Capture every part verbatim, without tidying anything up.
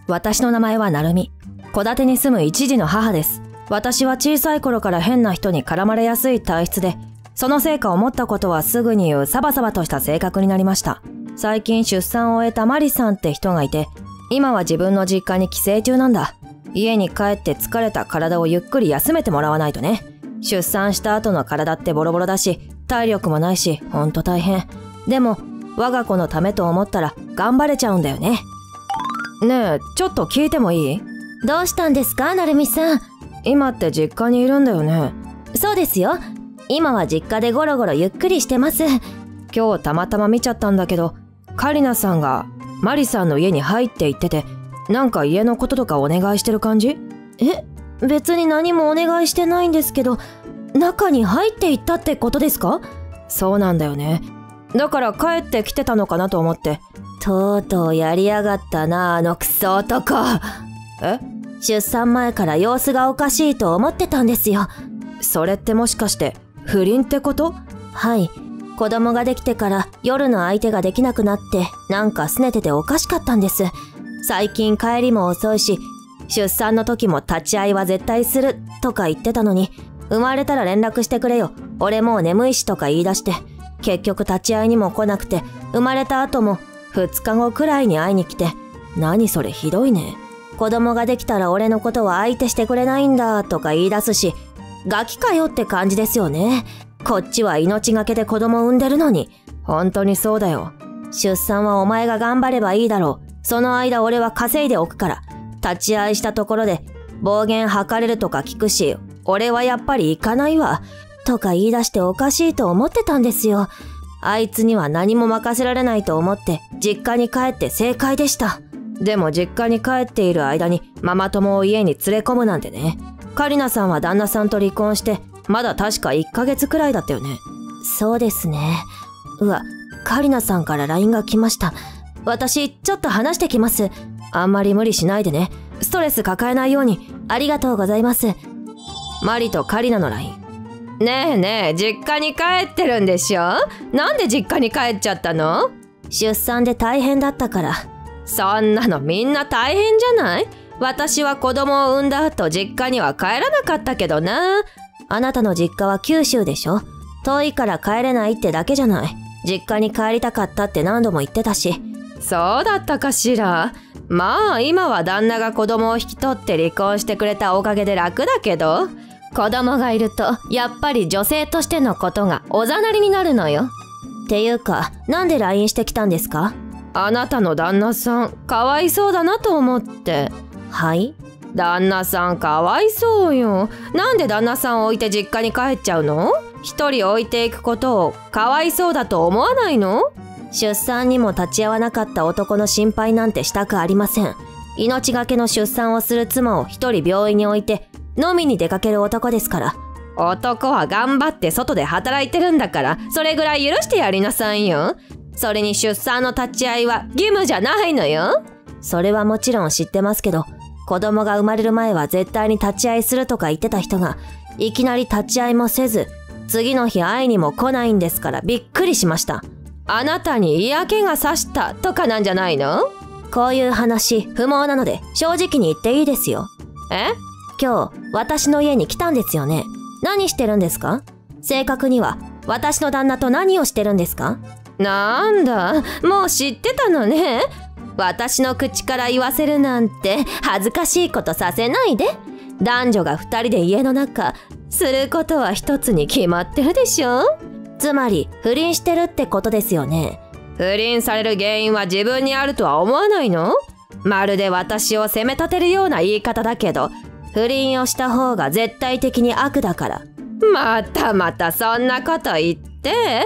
私の名前はなるみ。戸建てに住む一児の母です。私は小さい頃から変な人に絡まれやすい体質で、そのせいか思ったことはすぐに言うサバサバとした性格になりました。最近出産を終えたマリさんって人がいて、今は自分の実家に帰省中なんだ。家に帰って疲れた体をゆっくり休めてもらわないとね。出産した後の体ってボロボロだし、体力もないし、ほんと大変。でも、我が子のためと思ったら頑張れちゃうんだよね。ねえ、ちょっと聞いてもいい？ どうしたんですか、なるみさん。 今って実家にいるんだよね。 そうですよ。今は実家でゴロゴロゆっくりしてます。 今日たまたま見ちゃったんだけど、カリナさんがマリさんの家に入って行ってて、なんか家のこととかお願いしてる感じ？ え、別に何もお願いしてないんですけど、中に入っていったってことですか？ そうなんだよね。だから帰ってきてたのかなと思って。 とうとうやりやがったな、あのクソ男。 え？ 出産前から様子がおかしいと思ってたんですよ。 それってもしかして不倫ってこと？ はい。子供ができてから夜の相手ができなくなって、なんか拗ねてておかしかったんです。最近帰りも遅いし、出産の時も立ち会いは絶対するとか言ってたのに、生まれたら連絡してくれよ、俺もう眠いしとか言い出して、結局立ち会いにも来なくて、生まれた後もふつかごくらいに会いに来て、何それひどいね。子供ができたら俺のことは相手してくれないんだとか言い出すし、ガキかよって感じですよね。こっちは命がけで子供産んでるのに。 本当にそうだよ。 出産はお前が頑張ればいいだろう。その間俺は稼いでおくから。立ち会いしたところで暴言吐かれるとか聞くし、俺はやっぱり行かないわ。とか言い出しておかしいと思ってたんですよ。あいつには何も任せられないと思って実家に帰って正解でした。 でも実家に帰っている間にママ友を家に連れ込むなんてね。カリナさんは旦那さんと離婚してまだ確かいっかげつくらいだったよね。 そうですね。うわ、カリナさんから ライン が来ました。私ちょっと話してきます。 あんまり無理しないでね。ストレス抱えないように。 ありがとうございます。 マリとカリナの ライン。ねえねえ、実家に帰ってるんでしょ？なんで実家に帰っちゃったの？ 出産で大変だったから。 そんなのみんな大変じゃない？私は子供を産んだ後実家には帰らなかったけどな。 あなたの実家は九州でしょ？遠いから帰れないってだけじゃない。実家に帰りたかったって何度も言ってたし。 そうだったかしら。まあ今は旦那が子供を引き取って離婚してくれたおかげで楽だけど、子供がいるとやっぱり女性としてのことがおざなりになるのよ。 っていうか、なんで ライン してきたんですか？ あなたの旦那さんかわいそうだなと思って。 はい？ 旦那さんかわいそうよ。なんで旦那さんを置いて実家に帰っちゃうの？一人置いていくことをかわいそうだと思わないの？ 出産にも立ち会わなかった男の心配なんてしたくありません。命がけの出産をする妻を一人病院に置いて飲みに出かける男ですから。 男は頑張って外で働いてるんだから、それぐらい許してやりなさいよ。それに出産の立ち会いは義務じゃないのよ。 それはもちろん知ってますけど、子供が生まれる前は絶対に立ち会いするとか言ってた人が、いきなり立ち会いもせず、次の日会いにも来ないんですからびっくりしました。 あなたに嫌気がさしたとかなんじゃないの？ こういう話不毛なので正直に言っていいですよ。 え？ 今日私の家に来たんですよね。何してるんですか？正確には私の旦那と何をしてるんですか？ なんだ、もう知ってたのね。私の口から言わせるなんて恥ずかしいことさせないで。男女が二人で家の中することは一つに決まってるでしょ。 つまり不倫してるってことですよね。 不倫される原因は自分にあるとは思わないの？まるで私を責め立てるような言い方だけど、不倫をした方が絶対的に悪だから。またまたそんなこと言って、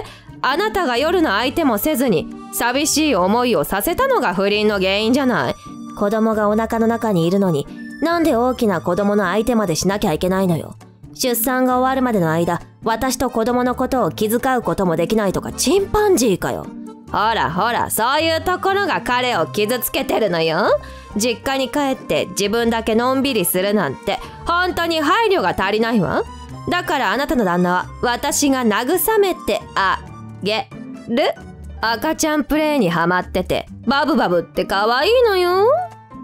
あなたが夜の相手もせずに寂しい思いをさせたのが不倫の原因じゃない。 子供がお腹の中にいるのに、なんで大きな子供の相手までしなきゃいけないのよ。出産が終わるまでの間、私と子供のことを気遣うこともできないとかチンパンジーかよ。 ほらほら、そういうところが彼を傷つけてるのよ。実家に帰って自分だけのんびりするなんて本当に配慮が足りないわ。だからあなたの旦那は私が慰めてあげる。赤ちゃんプレイにハマっててバブバブって可愛いのよ。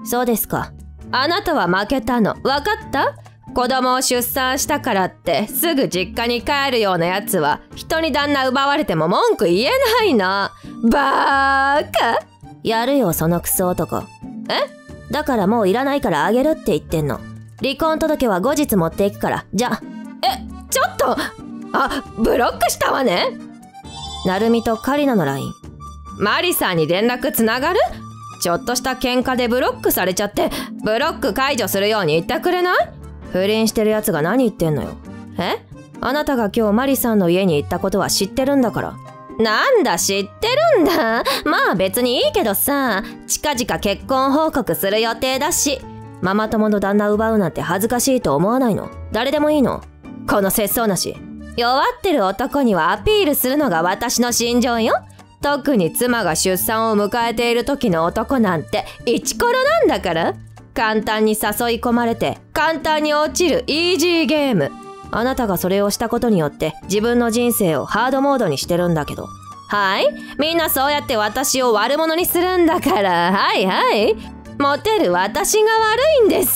そうですか。 あなたは負けたの。わかった？子供を出産したからってすぐ実家に帰るようなやつは人に旦那奪われても文句言えないな。バーカ。 やるよそのクソ男。 え？ だからもういらないからあげるって言ってんの。離婚届は後日持っていくから。じゃ。 え、ちょっと。あ、ブロックしたわね。 なるみとカリナの ライン。 マリさんに連絡つながる？ちょっとした喧嘩でブロックされちゃってブロック解除するように言ってくれない？ 不倫してるやつが何言ってんのよ。え？あなたが今日マリさんの家に行ったことは知ってるんだから。 なんだ知ってるんだ。まあ別にいいけどさ、近々結婚報告する予定だし。 ママ友の旦那奪うなんて恥ずかしいと思わないの？誰でもいいの？ この節操なし。弱ってる男にはアピールするのが私の信条よ。特に妻が出産を迎えている時の男なんてイチコロなんだから。簡単に誘い込まれて簡単に落ちるイージーゲーム。 あなたがそれをしたことによって自分の人生をハードモードにしてるんだけど。 はい、みんなそうやって私を悪者にするんだから。はいはい、モテる私が悪いんです。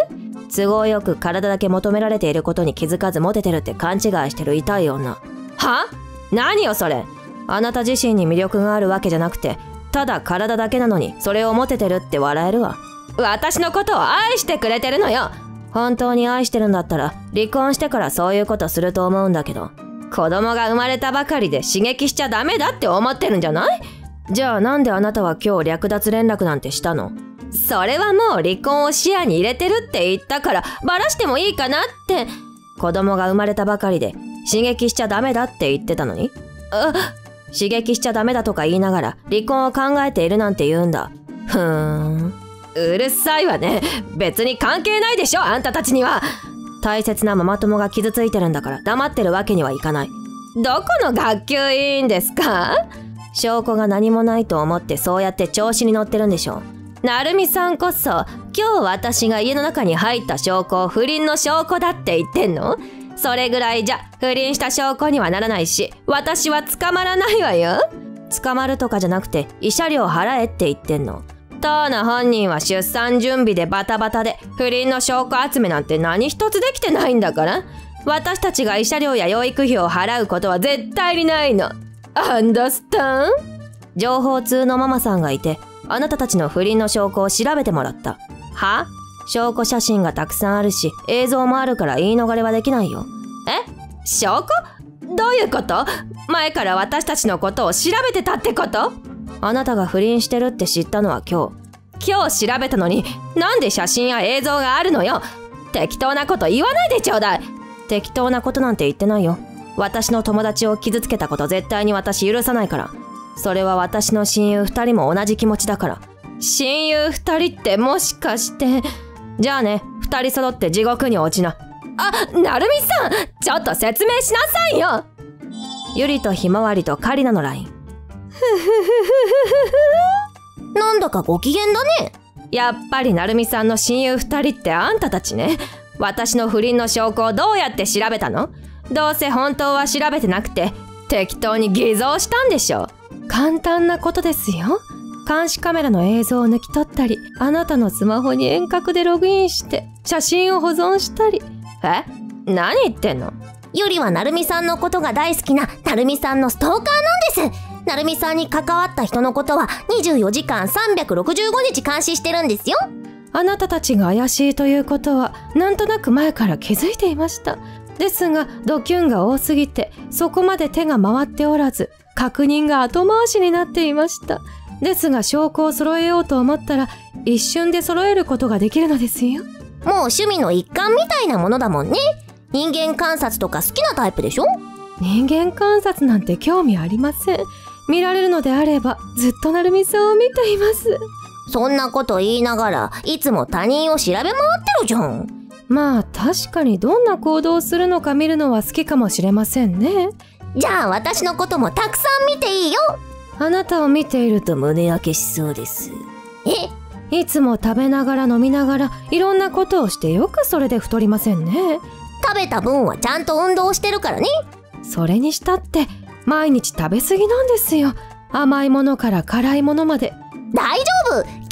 都合よく体だけ求められていることに気づかずモテてるって勘違いしてる痛い女。 は？何よそれ。 あなた自身に魅力があるわけじゃなくて、ただ体だけなのにそれをモテてるって笑えるわ。 私のことを愛してくれてるのよ。 本当に愛してるんだったら離婚してからそういうことすると思うんだけど。 子供が生まれたばかりで刺激しちゃダメだって思ってるんじゃない？ じゃあなんであなたは今日略奪連絡なんてしたの？ それはもう離婚を視野に入れてるって言ったからバラしてもいいかなって。 子供が生まれたばかりで刺激しちゃダメだって言ってたのに？ あ、 刺激しちゃダメだとか言いながら離婚を考えているなんて言うんだ。ふーん。 うるさいわね。別に関係ないでしょあんたたちには。 大切なママ友が傷ついてるんだから黙ってるわけにはいかない。 どこの学級委員ですか？ 証拠が何もないと思ってそうやって調子に乗ってるんでしょ。 なるみさんこそ今日私が家の中に入った証拠を不倫の証拠だって言ってんの？それぐらいじゃ不倫した証拠にはならないし私は捕まらないわよ。 捕まるとかじゃなくて慰謝料払えって言ってんの。 当の本人は出産準備でバタバタで不倫の証拠集めなんて何一つできてないんだから。私たちが慰謝料や養育費を払うことは絶対にないの。アンダースタン？ 情報通のママさんがいてあなたたちの不倫の証拠を調べてもらった。 は？ 証拠写真がたくさんあるし映像もあるから言い逃れはできないよ。 え？証拠？どういうこと？前から私たちのことを調べてたってこと？ あなたが不倫してるって知ったのは今日。今日調べたのになんで写真や映像があるのよ。適当なこと言わないでちょうだい。 適当なことなんて言ってないよ。私の友達を傷つけたこと絶対に私許さないから。それは私の親友二人も同じ気持ちだから。 親友二人ってもしかして。 じゃあね、二人揃って地獄に落ちな。 あ、なるみさん、ちょっと説明しなさいよ。 ゆりとひまわりとカリナの ライン。ふふふふふふ。なんだかご機嫌だね。 やっぱりなるみさんの親友二人ってあんたたちね。私の不倫の証拠をどうやって調べたの？どうせ本当は調べてなくて適当に偽造したんでしょ。 簡単なことですよ。監視カメラの映像を抜き取ったり、あなたのスマホに遠隔でログインして写真を保存したり。 え？何言ってんの？ ゆりはなるみさんのことが大好きななるみさんのストーカーなんです。なるみさんに関わった人のことはにじゅうよじかんさんびゃくろくじゅうごにち監視してるんですよ。 あなたたちが怪しいということはなんとなく前から気づいていました。ですがドキュンが多すぎてそこまで手が回っておらず、確認が後回しになっていました。ですが証拠を揃えようと思ったら一瞬で揃えることができるのですよ。 もう趣味の一環みたいなものだもんね。人間観察とか好きなタイプでしょ？ 人間観察なんて興味ありません。見られるのであればずっとなるみさんを見ています。 そんなこと言いながらいつも他人を調べ回ってるじゃん。 まあ確かにどんな行動をするのか見るのは好きかもしれませんね。 じゃあ私のこともたくさん見ていいよ。 あなたを見ていると胸焼けしそうです。 え？ いつも食べながら飲みながらいろんなことをしてよくそれで太りませんね。 食べた分はちゃんと運動してるからね。 それにしたって毎日食べ過ぎなんですよ。甘いものから辛いものまで。 大丈夫、健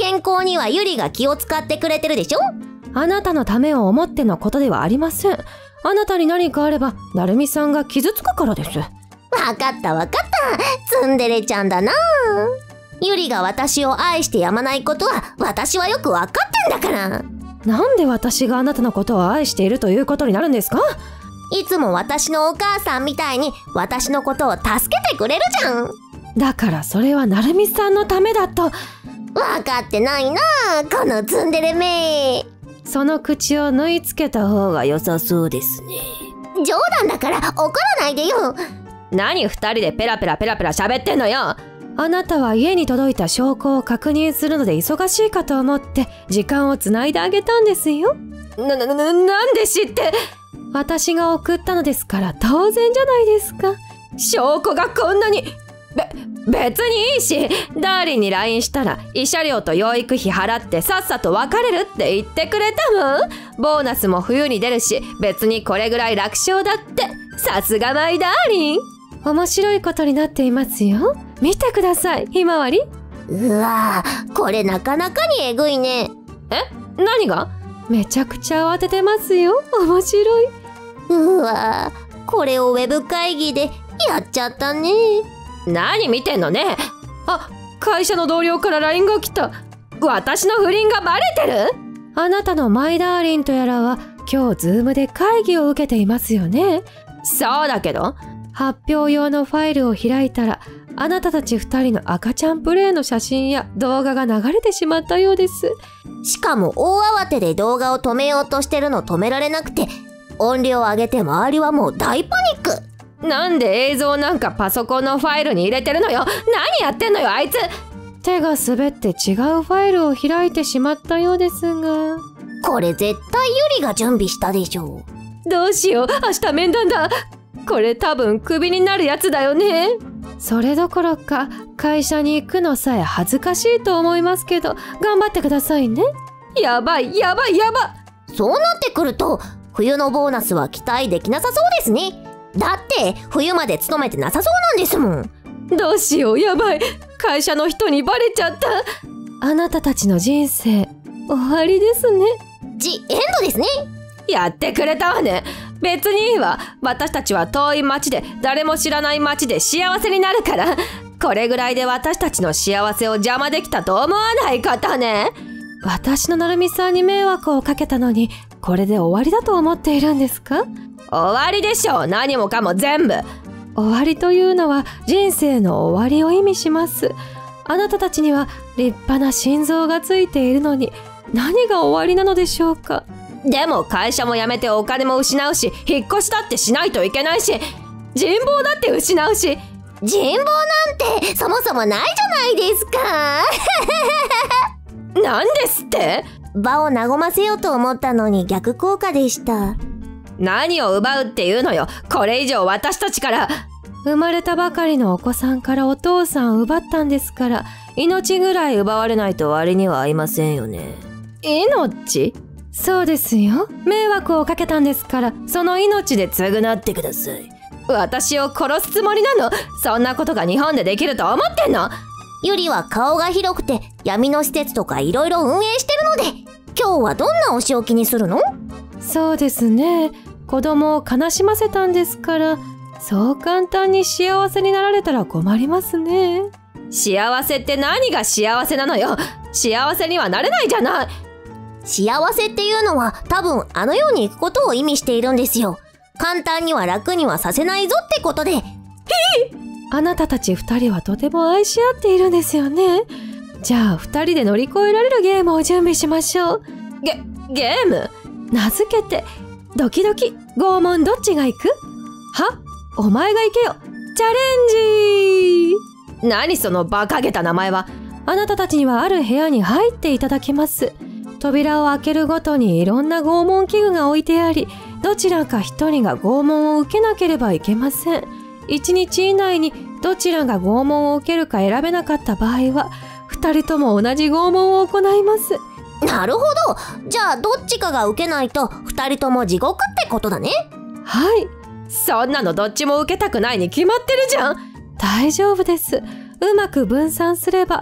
健康にはユリが気を使ってくれてるでしょ。 あなたのためを思ってのことではありません。あなたに何かあればなるみさんが傷つくからです。 わかったわかった。ツンデレちゃんだな。ユリが私を愛してやまないことは私はよくわかってんだから。 なんで私があなたのことを愛しているということになるんですか？ いつも私のお母さんみたいに私のことを助けてくれるじゃん。 だからそれはなるみさんのためだと。 わかってないなこのツンデレめ。 その口を縫い付けた方が良さそうですね。 冗談だから怒らないでよ。 何二人でペラペラペラペラ喋ってんのよ。 あなたは家に届いた証拠を確認するので忙しいかと思って時間をつないであげたんですよ。 な、な、な、なんで知って？ 私が送ったのですから当然じゃないですか。 証拠がこんなに。べ、別にいいし、ダーリンに ライン したら慰謝料と養育費払ってさっさと別れるって言ってくれたもん。ボーナスも冬に出るし、別にこれぐらい楽勝だって。さすがマイダーリン。 面白いことになっていますよ。見てください、ひまわり。 うわぁ、これなかなかにえぐいね。 え、何が？ めちゃくちゃ慌ててますよ。面白い。 うわぁ、これをウェブ会議でやっちゃったね。 何見てんのね。あ、会社の同僚から ライン が来た。私の不倫がバレてる？ あなたのマイダーリンとやらは今日ズームで会議を受けていますよね。 そうだけど。 発表用のファイルを開いたらあなたたち二人の赤ちゃんプレイの写真や動画が流れてしまったようです。 しかも大慌てで動画を止めようとしてるの止められなくて、音量を上げて周りはもう大パニック。 なんで映像なんかパソコンのファイルに入れてるのよ。何やってんのよあいつ。 手が滑って違うファイルを開いてしまったようですが。 これ絶対ユリが準備したでしょ。 どうしよう、明日面談だ。これ多分クビになるやつだよね。 それどころか会社に行くのさえ恥ずかしいと思いますけど頑張ってくださいね。 やばいやばいやば。 そうなってくると冬のボーナスは期待できなさそうですね。だって冬まで勤めてなさそうなんですもん。 どうしよう、やばい。会社の人にバレちゃった。 あなたたちの人生終わりですね。 ジ・エンドですね。 やってくれたわね。別にいいわ。私たちは遠い町で誰も知らない町で幸せになるから。これぐらいで私たちの幸せを邪魔できたと思わない方ね。 私のなるみさんに迷惑をかけたのにこれで終わりだと思っているんですか？ 終わりでしょう。何もかも全部。 終わりというのは人生の終わりを意味します。あなたたちには立派な心臓がついているのに何が終わりなのでしょうか？ でも会社も辞めてお金も失うし、引っ越しだってしないといけないし、人望だって失うし。 人望なんてそもそもないじゃないですか。 なんですって？ 場を和ませようと思ったのに逆効果でした。 何を奪うっていうのよ。これ以上私たちから。 生まれたばかりのお子さんからお父さん奪ったんですから、命ぐらい奪われないと割には合いませんよね。 命？ そうですよ。迷惑をかけたんですから、その命で償ってください。私を殺すつもりなの？そんなことが日本でできると思ってんの？ ユリは顔が広くて闇の施設とかいろいろ運営してるので、今日はどんなお仕置きにするの？ そうですね。子供を悲しませたんですから、そう簡単に幸せになられたら困りますね。 幸せって何が幸せなのよ。幸せにはなれないじゃない。 幸せっていうのは多分あの世に行くことを意味しているんですよ。簡単には楽にはさせないぞってことで。 あなたたち二人はとても愛し合っているんですよね。じゃあ二人で乗り越えられるゲームを準備しましょう。 ゲ、ゲーム？ 名付けてドキドキ拷問どっちが行く？は？お前が行けよ。チャレンジ！ 何その馬鹿げた名前は。 あなたたちにはある部屋に入っていただきます。扉を開けるごとにいろんな拷問器具が置いてあり、どちらか一人が拷問を受けなければいけません。一日以内にどちらが拷問を受けるか選べなかった場合は、二人とも同じ拷問を行います。 なるほど。じゃあどっちかが受けないと二人とも地獄ってことだね。 はい。 そんなのどっちも受けたくないに決まってるじゃん。 大丈夫です。うまく分散すれば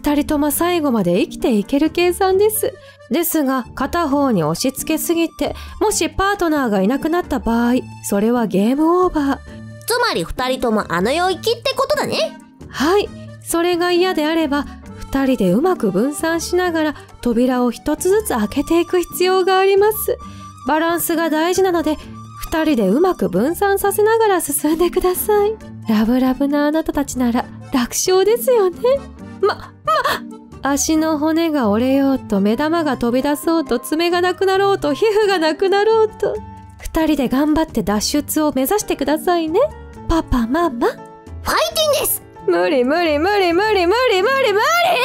二人とも最後まで生きていける計算です。ですが、片方に押し付けすぎて、もしパートナーがいなくなった場合、それはゲームオーバー。 つまり二人ともあの世行きってことだね。 はい。それが嫌であれば、二人でうまく分散しながら扉を一つずつ開けていく必要があります。バランスが大事なので、二人でうまく分散させながら進んでください。ラブラブなあなたたちなら楽勝ですよね。ま、ま、足の骨が折れようと目玉が飛び出そうと爪がなくなろうと皮膚がなくなろうと、二人で頑張って脱出を目指してくださいね。パパママ。ファイティンです。 無理無理無理無理無理無理無理。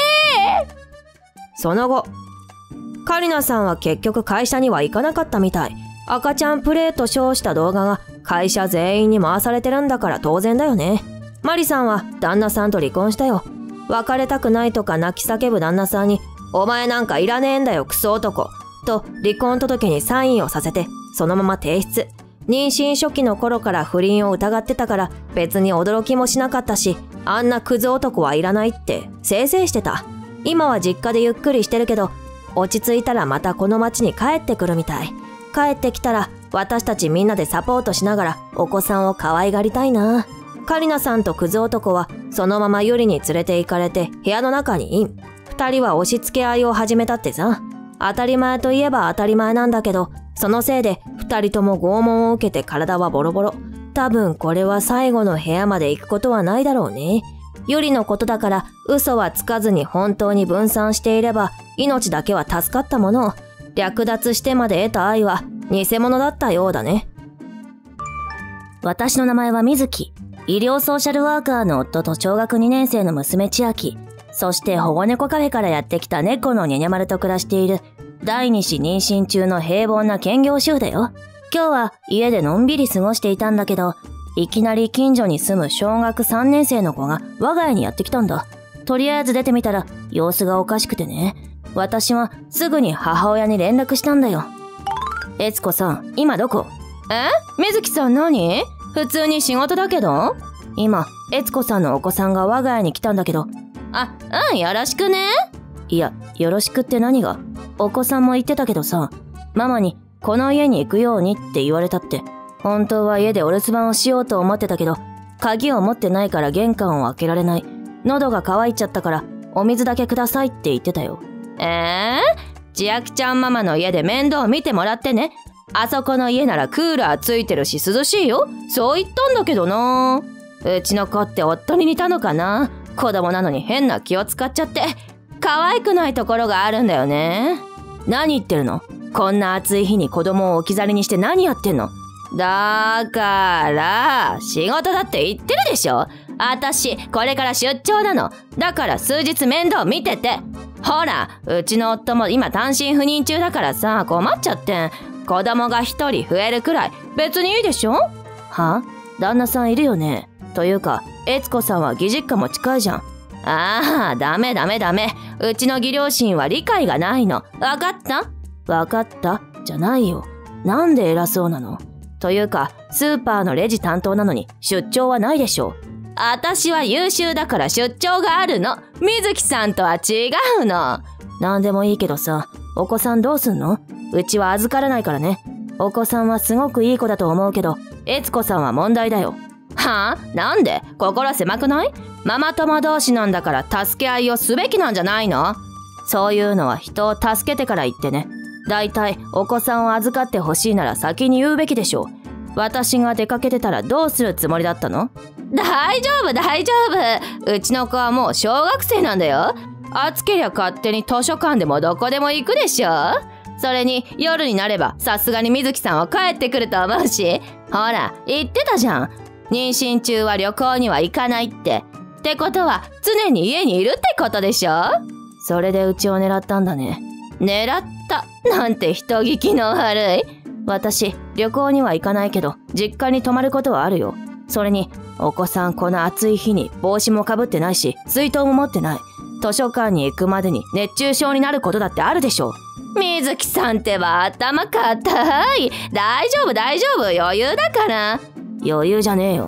その後、カリナさんは結局会社には行かなかったみたい。赤ちゃんプレイと称した動画が会社全員に回されてるんだから当然だよね。マリさんは旦那さんと離婚したよ。別れたくないとか泣き叫ぶ旦那さんに、お前なんかいらねえんだよクソ男と離婚届にサインをさせて、そのまま提出。妊娠初期の頃から不倫を疑ってたから別に驚きもしなかったし、あんなクズ男はいらないってせいせいしてた。今は実家でゆっくりしてるけど、落ち着いたらまたこの町に帰ってくるみたい。帰ってきたら私たちみんなでサポートしながらお子さんを可愛がりたいな。カリナさんとクズ男はそのままユリに連れて行かれて部屋の中にイン。二人は押し付け合いを始めたってさ。当たり前といえば当たり前なんだけど、そのせいで二人とも拷問を受けて体はボロボロ。多分これは最後の部屋まで行くことはないだろうね。ユリのことだから嘘はつかずに本当に分散していれば命だけは助かったものを、略奪してまで得た愛は偽物だったようだね。 私の名前は水木。医療ソーシャルワーカーの夫と小学にねん生の娘千秋。そして保護猫カフェからやってきた猫のニャニャ丸と暮らしている第二子妊娠中の平凡な兼業主婦だよ。今日は家でのんびり過ごしていたんだけど、いきなり近所に住む小学さんねん生の子が我が家にやってきたんだ。とりあえず出てみたら様子がおかしくてね。私はすぐに母親に連絡したんだよ。悦子さん、今どこ？ え？水木さん何？普通に仕事だけど？ 今、悦子さんのお子さんが我が家に来たんだけど。 あ、うん、よろしくね。 いや、よろしくって何が？お子さんも言ってたけどさ、ママにこの家に行くようにって言われたって。本当は家でお留守番をしようと思ってたけど、鍵を持ってないから玄関を開けられない。喉が渇いちゃったからお水だけくださいって言ってたよ。 えー、千秋ちゃんママの家で面倒見てもらってね。あそこの家ならクーラーついてるし涼しいよ。そう言ったんだけどな。うちの子って夫に似たのかな。子供なのに変な気を使っちゃって可愛くないところがあるんだよね。 何言ってるの？こんな暑い日に子供を置き去りにして何やってんの？ だから仕事だって言ってるでしょ。あたしこれから出張なの。だから数日面倒見てて。ほら、うちの夫も今単身赴任中だからさ、困っちゃって子供が一人増えるくらい別にいいでしょ。 は？旦那さんいるよね。というか悦子さんは義実家も近いじゃん。 ああ、ダメダメダメ。うちの義両親は理解がないの。わかった？ わかったじゃないよ。なんで偉そうなの？ というかスーパーのレジ担当なのに出張はないでしょ。あたしは優秀だから出張があるの。水木さんとは違うの。 なんでもいいけどさ、お子さんどうすんの？うちは預からないからね。お子さんはすごくいい子だと思うけど、悦子さんは問題だよ。 はあ？なんで？心狭くない？ママ友同士なんだから助け合いをすべきなんじゃないの？ そういうのは人を助けてから言ってね。だいたいお子さんを預かってほしいなら先に言うべきでしょ。私が出かけてたらどうするつもりだったの？ 大丈夫大丈夫。うちの子はもう小学生なんだよ。暑けりゃ勝手に図書館でもどこでも行くでしょ。それに夜になればさすがに水木さんは帰ってくると思うし。ほら言ってたじゃん。妊娠中は旅行には行かないって。ってことは常に家にいるってことでしょ。 それでうちを狙ったんだね。 狙ったなんて人聞きの悪い。 私旅行には行かないけど実家に泊まることはあるよ。それにお子さんこの暑い日に帽子もかぶってないし水筒も持ってない。図書館に行くまでに熱中症になることだってあるでしょ。 水木さんってば頭固い。大丈夫大丈夫、余裕だから。 余裕じゃねえよ。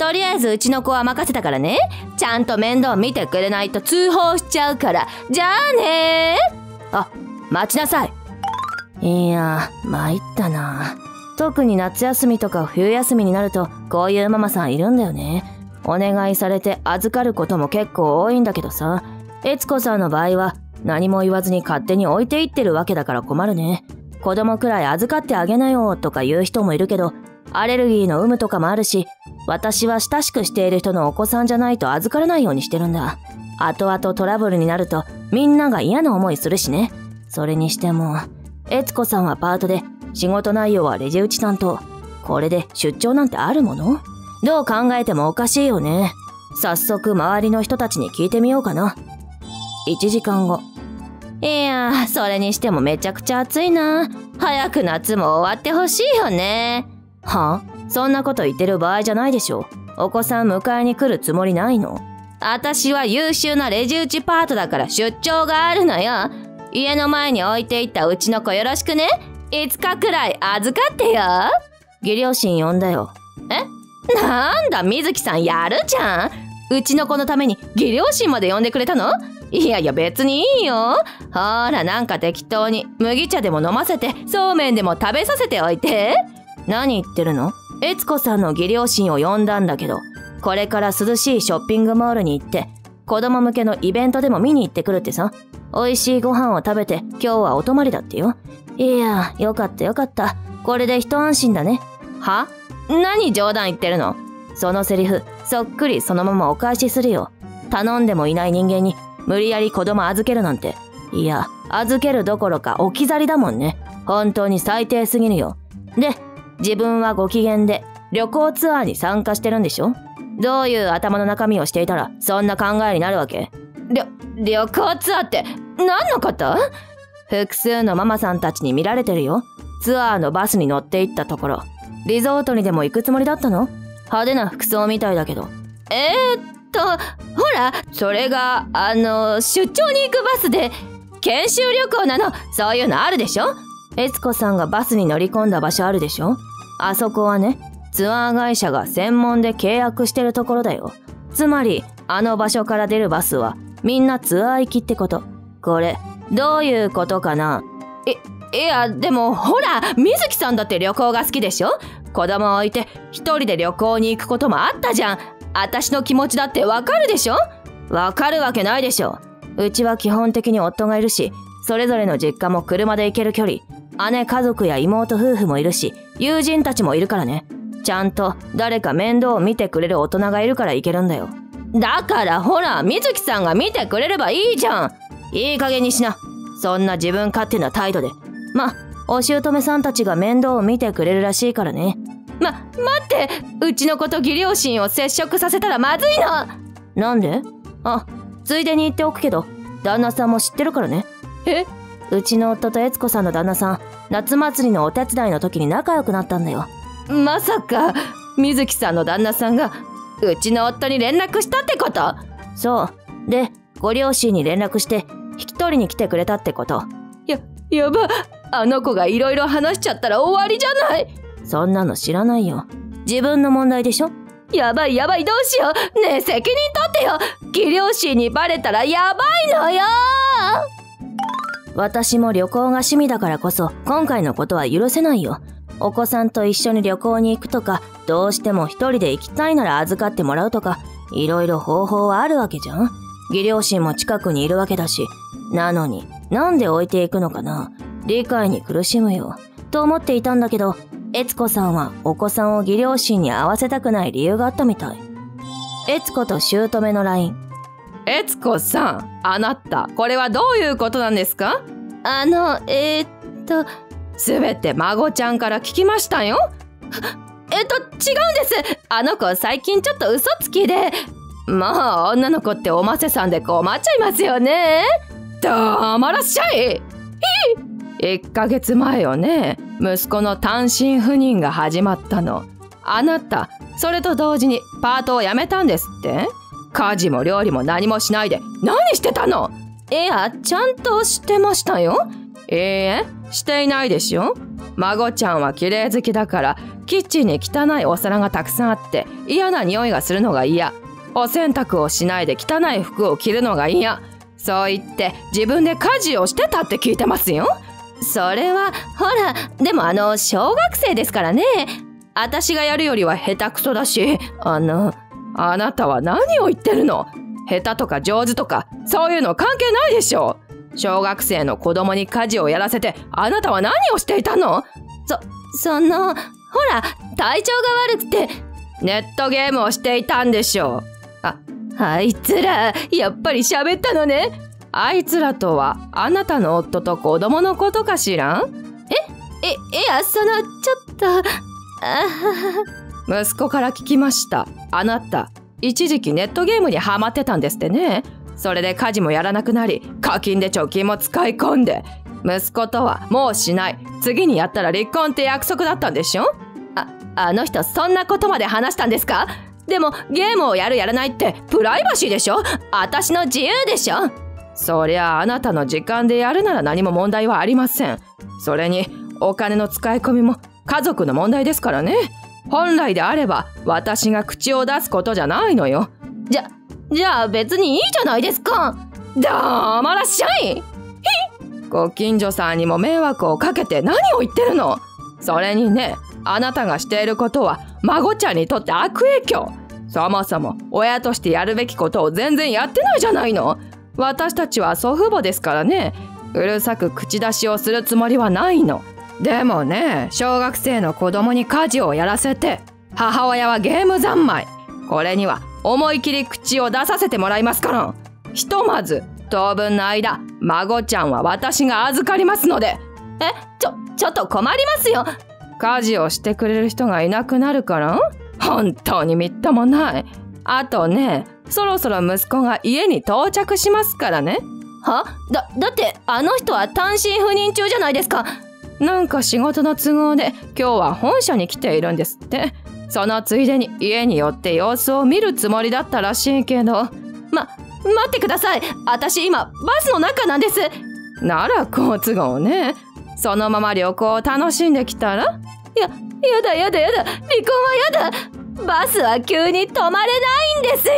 とりあえずうちの子は任せたからね。ちゃんと面倒見てくれないと通報しちゃうから。じゃあねー。あ、待ちなさい。いや、参ったな。特に夏休みとか冬休みになるとこういうママさんいるんだよね。お願いされて預かることも結構多いんだけどさ、悦子さんの場合は何も言わずに勝手に置いていってるわけだから困るね。子供くらい預かってあげなよとか言う人もいるけど、アレルギーの有無とかもあるし、私は親しくしている人のお子さんじゃないと預からないようにしてるんだ。後々トラブルになるとみんなが嫌な思いするしね。それにしても、悦子さんはパートで仕事内容はレジ打ち担当。これで出張なんてあるもの？どう考えてもおかしいよね。早速周りの人たちに聞いてみようかな。いちじかんご。いや、それにしてもめちゃくちゃ暑いな。早く夏も終わってほしいよね。はあ？そんなこと言ってる場合じゃないでしょ。お子さん迎えに来るつもりないの？私は優秀なレジ打ちパートだから出張があるのよ。家の前に置いていったうちの子よろしくね。いつかくらい預かってよ。義両親呼んだよ。え？なんだ、水木さんやるじゃん。うちの子のために義両親まで呼んでくれたの？いやいや別にいいよ。ほらなんか適当に麦茶でも飲ませてそうめんでも食べさせておいて。何言ってるの？悦子さんの義両親を呼んだんだけど、これから涼しいショッピングモールに行って子供向けのイベントでも見に行ってくるってさ。美味しいご飯を食べて今日はお泊まりだってよ。いや、よかったよかった。これで一安心だね。は？何冗談言ってるの？そのセリフそっくりそのままお返しするよ。頼んでもいない人間に無理やり子供預けるなんて。いや、預けるどころか置き去りだもんね。本当に最低すぎるよ。で、自分はご機嫌で旅行ツアーに参加してるんでしょ？どういう頭の中身をしていたらそんな考えになるわけ？りょ、旅行ツアーって何のこと？複数のママさんたちに見られてるよ。ツアーのバスに乗って行ったところ、リゾートにでも行くつもりだったの？派手な服装みたいだけど。えーっと、ほら、それが、あの、出張に行くバスで、研修旅行なの。そういうのあるでしょ？悦子さんがバスに乗り込んだ場所あるでしょ？あそこはね、ツアー会社が専門で契約してるところだよ。つまり、あの場所から出るバスは、みんなツアー行きってこと。これ、どういうことかな？い、いや、でも、ほら、水木さんだって旅行が好きでしょ？子供を置いて、一人で旅行に行くこともあったじゃん。私の気持ちだってわかるでしょ？わかるわけないでしょ。うちは基本的に夫がいるし、それぞれの実家も車で行ける距離。姉家族や妹夫婦もいるし、友人たちもいるからね。ちゃんと誰か面倒を見てくれる大人がいるから行けるんだよ。だからほら、水木さんが見てくれればいいじゃん。いい加減にしな。そんな自分勝手な態度で。ま、お姑さんたちが面倒を見てくれるらしいからね。ま、待って、うちの子と義両親を接触させたらまずいの。なんで？あ、ついでに言っておくけど、旦那さんも知ってるからね。え？うちの夫と悦子さんの旦那さん、夏祭りのお手伝いの時に仲良くなったんだよ。まさか、水木さんの旦那さんが、うちの夫に連絡したってこと？そう。で、ご両親に連絡して、引き取りに来てくれたってこと。や、やば、あの子がいろいろ話しちゃったら終わりじゃない。そんなの知らないよ。自分の問題でしょ。やばいやばい、どうしよう。ねえ、責任取ってよ。義両親にバレたらやばいのよ。私も旅行が趣味だからこそ今回のことは許せないよ。お子さんと一緒に旅行に行くとか、どうしても一人で行きたいなら預かってもらうとか、いろいろ方法はあるわけじゃん。義両親も近くにいるわけだし。なのになんで置いていくのかな。理解に苦しむよと思っていたんだけど、悦子さんはお子さんを義両親に会わせたくない理由があったみたい。悦子と姑の ライン。 悦子さん、あなたこれはどういうことなんですか？ あのえー、っとすべて孫ちゃんから聞きましたよ。 えっと違うんです。あの子最近ちょっと嘘つきで。 まあ女の子っておませさんで困っちゃいますよね。黙らっしゃい。いっかげつまえよね、息子の単身赴任が始まったの。あなたそれと同時にパートを辞めたんですって？家事も料理も何もしないで何してたの？ いや、ちゃんとしてましたよ。 ええ、していないでしょ。 孫ちゃんは綺麗好きだからキッチンに汚いお皿がたくさんあって嫌な匂いがするのが嫌。お洗濯をしないで汚い服を着るのが嫌。そう言って自分で家事をしてたって聞いてますよ。 それはほら、でもあの小学生ですからね。 私がやるよりは下手くそだし、あのあなたは何を言ってるの？下手とか上手とかそういうの関係ないでしょ。小学生の子供に家事をやらせてあなたは何をしていたの？ そ、その、ほら、体調が悪くて。 ネットゲームをしていたんでしょう。 あ、あいつら、やっぱり喋ったのね。 あいつらとはあなたの夫と子供のことかしらん？ え、え、いや、その、ちょっと、 あ息子から聞きました。あなた、一時期ネットゲームにハマってたんですってね。それで家事もやらなくなり、課金で貯金も使い込んで、息子とはもうしない。次にやったら離婚って約束だったんでしょ？ あ、あの人そんなことまで話したんですか？ でもゲームをやるやらないってプライバシーでしょ？ 私の自由でしょ？ そりゃあなたの時間でやるなら何も問題はありません。それにお金の使い込みも家族の問題ですからね。本来であれば私が口を出すことじゃないのよ。 じゃ、じゃあ別にいいじゃないですか。 黙らっしゃい。ご近所さんにも迷惑をかけて何を言ってるの？それにね、あなたがしていることは孫ちゃんにとって悪影響。そもそも親としてやるべきことを全然やってないじゃないの。私たちは祖父母ですからね。うるさく口出しをするつもりはないの。でもね、小学生の子供に家事をやらせて母親はゲーム三昧。これには思い切り口を出させてもらいますから。ひとまず当分の間、孫ちゃんは私が預かりますので。 え、ちょ、ちょっと困りますよ。 家事をしてくれる人がいなくなるから？本当にみっともない。あとね、そろそろ息子が家に到着しますからね。 は？だ、だってあの人は単身赴任中じゃないですか。 なんか仕事の都合で今日は本社に来ているんですって。そのついでに家に寄って様子を見るつもりだったらしいけど。 ま、待ってください。私今バスの中なんです。 なら好都合ね。そのまま旅行を楽しんできたら？ や、やだやだやだ。離婚はやだ。バスは急に止まれないんですよ。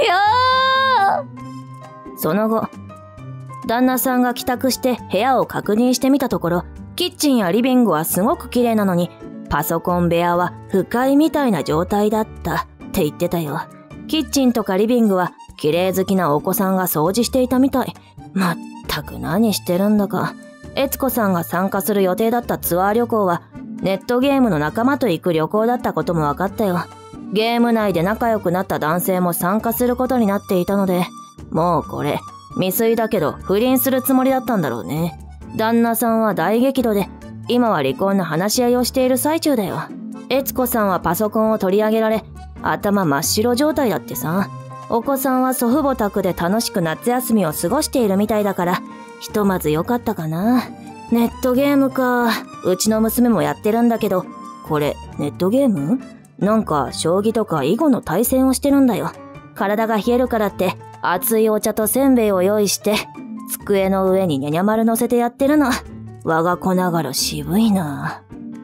その後、旦那さんが帰宅して部屋を確認してみたところ、キッチンやリビングはすごく綺麗なのに、パソコン部屋は不快みたいな状態だったって言ってたよ。キッチンとかリビングは綺麗好きなお子さんが掃除していたみたい。まったく何してるんだか。悦子さんが参加する予定だったツアー旅行は、ネットゲームの仲間と行く旅行だったことも分かったよ。ゲーム内で仲良くなった男性も参加することになっていたので、もうこれ、未遂だけど不倫するつもりだったんだろうね。旦那さんは大激怒で、今は離婚の話し合いをしている最中だよ。悦子さんはパソコンを取り上げられ、頭真っ白状態だってさ。お子さんは祖父母宅で楽しく夏休みを過ごしているみたいだから、ひとまず良かったかな。ネットゲームか。うちの娘もやってるんだけど、これ、ネットゲーム？なんか、将棋とか囲碁の対戦をしてるんだよ。体が冷えるからって、熱いお茶とせんべいを用意して、机の上ににゃにゃ丸乗せてやってるの。我が子ながら渋いな。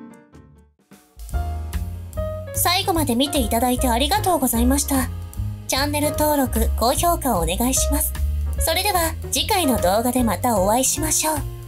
最後まで見ていただいてありがとうございました。チャンネル登録、高評価をお願いします。それでは次回の動画でまたお会いしましょう。